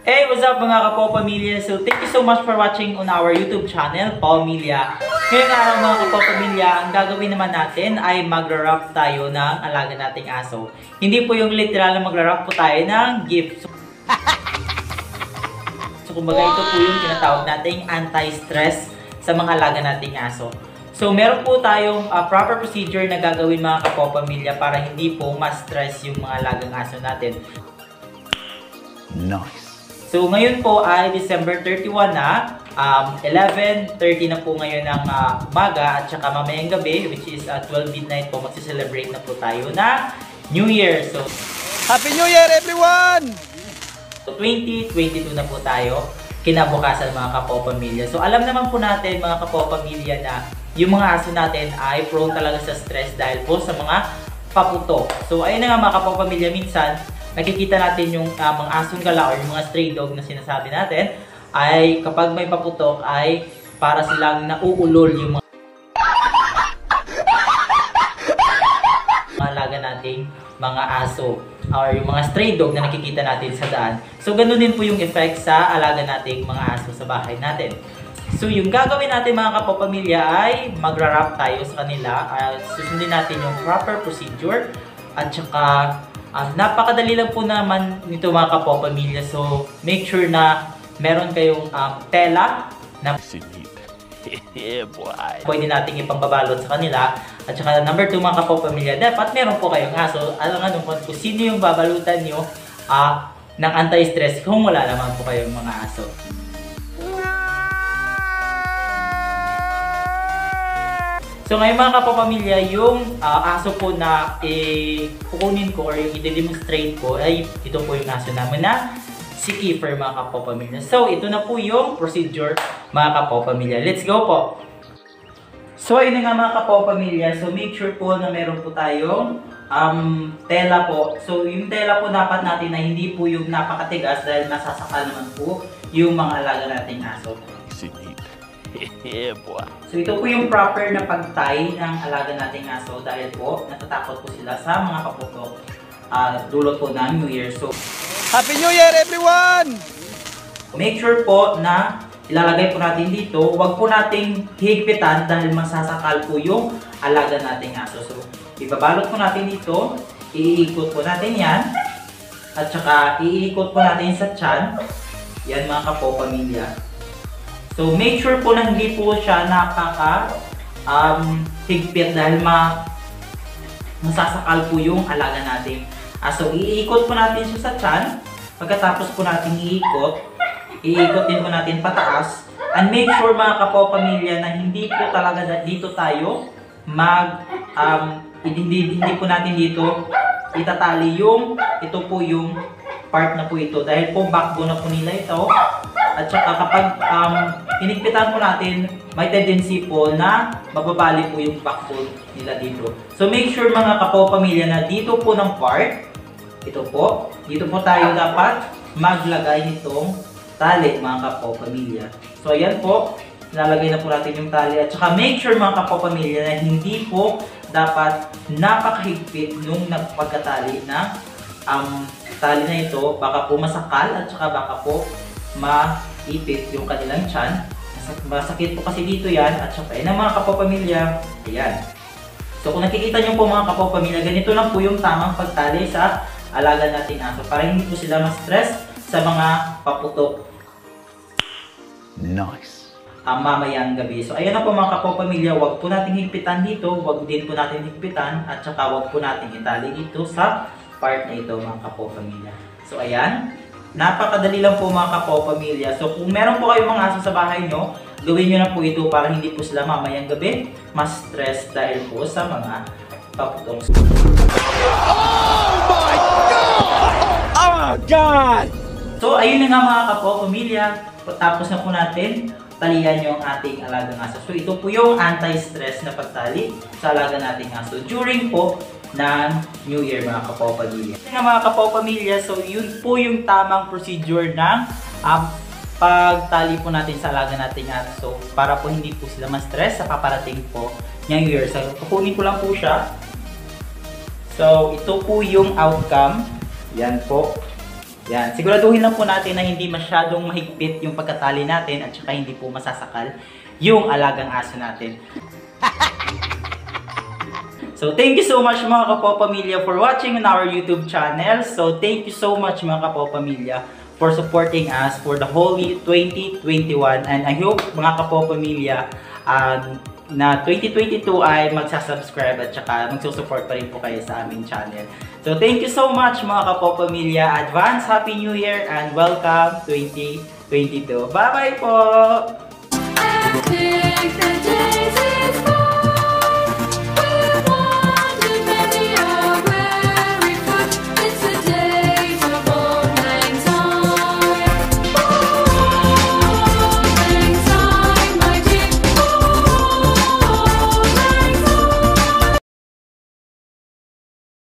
Hey, what's up mga kapopamilya? So, thank you so much for watching on our YouTube channel, Pamilya. Ngayong araw mga kapopamilya, ang gagawin naman natin ay magra-wrap tayo ng alaga nating aso. Hindi po yung literal na magra-wrap po tayo ng gift. So, kumbaga ito po yung tinatawag nating anti-stress sa mga alaga nating aso. So, meron po tayong proper procedure na gagawin mga kapopamilya para hindi po ma-stress yung mga alagang aso natin. Nice. So, ngayon po ay December 31 na, 11:30 na po ngayon ng umaga at saka mamayang gabi, which is 12 midnight po, magsi-celebrate na po tayo na New Year. So, Happy New Year everyone! So, 2022 na po tayo, kinabukasan mga kapopamilya. So, alam naman po natin mga kapopamilya na yung mga aso natin ay prone talaga sa stress dahil po sa mga paputok. So, ayun na nga mga kapopamilya, minsan, nakikita natin yung mga asong gala or yung mga stray dog na sinasabi natin ay kapag may paputok ay para silang nauulol yung mga alaga nating mga aso or yung mga stray dog na nakikita natin sa daan. So, ganun din po yung effect sa alaga nating mga aso sa bahay natin. So, yung gagawin natin mga kapopamilya ay magra-wrap tayo sa kanila. Susundin natin yung proper procedure at saka napakadali lang po naman nito mga kapopamilya. So, make sure na meron kayong tela na pwede nating ipangbabalot sa kanila. At saka number 2 mga kapopamilya, dapat meron po kayong aso. Alam nga kung sino yung babalutan nyo ng anti-stress kung wala naman po kayong mga aso. So ngayon mga kapopamilya, yung aso po na kukunin ko or yung i-demonstrate ko ay ito po yung aso namin na si Kiefer mga kapopamilya. So ito na po yung procedure mga kapopamilya. Let's go po! So ayun na nga mga kapopamilya, so make sure po na meron po tayong tela po. So yung tela po dapat natin na hindi po yung napakatigas dahil nasasakal naman po yung mga alaga nating aso. So ito po yung proper na pag-tie ng alaga nating aso dahil po natatakot po sila sa mga paputok dulot po ng New Year. So Happy New Year everyone! Make sure po na ilalagay po natin dito, huwag po nating higpitan dahil masasakal po yung alaga nating aso. So ibabalot po natin dito, iikot po natin yan at saka iikot po natin sa tiyan. Yan mga kapopamilya. So, make sure po na hindi po siya higpit dahil masasakal po yung alaga natin. So, iikot po natin siya sa tiyan. Pagkatapos po natin iikot din po natin pataas. And make sure mga kapopamilya na hindi po talaga dito tayo hindi po natin dito itatali ito po yung part na po ito. Dahil po backbone na po nila ito. At saka kapag hinigpitan po natin, may tendency po na mababali po yung backbone nila dito. So make sure mga kapopamilya na dito po ng part, dito po tayo dapat maglagay nitong tali mga kapopamilya. So ayan po, nalagay na po natin yung tali. At saka make sure mga kapopamilya na hindi po dapat napakahigpit nung nagpagkatali na tali na ito. Baka po masakal at saka baka po maipit yung kanilang tiyan. Masakit po kasi dito yan at saka yan ang mga kapopamilya. Ayan. So kung nakikita nyo po mga kapopamilya, ganito lang po yung tamang pagtali sa alaga nating aso para hindi po sila ma-stress sa mga paputok. Nice. Mamayang gabi. So ayan na po mga kapopamilya, wag po natin higpitan dito, wag din po natin higpitan at saka wag po natin itali dito sa part na ito mga kapopamilya. So ayan. Napakadali lang po mga kapopamilya. So kung meron po kayong mga aso sa bahay nyo, gawin nyo na po ito para hindi po sila mamayang gabi mas stress dahil po sa mga paputok. Oh my God! Oh God! So ayun na nga mga kapopamilya. Tapos na po natin talian yung ating alagang aso. So ito po yung anti-stress na pagtali sa alaga nating aso during po ng New Year mga kapopamilya. Mga kapopamilya, so yun po yung tamang procedure ng pagtali po natin sa alaga nating aso para po hindi po sila ma-stress sa paparating po New Year. So kukunin ko lang po siya. So ito po yung outcome. Yan po. Yan, siguraduhin lang po natin na hindi masyadong mahigpit yung pagkatali natin at saka hindi po masasakal yung alagang aso natin. So, thank you so much mga kapopamilya for watching on our YouTube channel. So, thank you so much mga kapopamilya for supporting us for the Holy 2021. And I hope mga kapopamilya na 2022 ay magsasubscribe at saka magsusupport pa rin po kayo sa aming channel. So, thank you so much mga kapopamilya. Advance Happy New Year and welcome 2022. Bye-bye po!